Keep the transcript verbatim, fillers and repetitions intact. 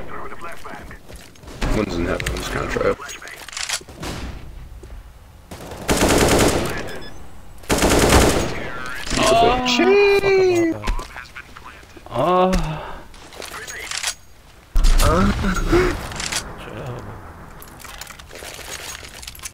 One's in heaven, one's kind of trap. Oh, Cheese! oh. Uh.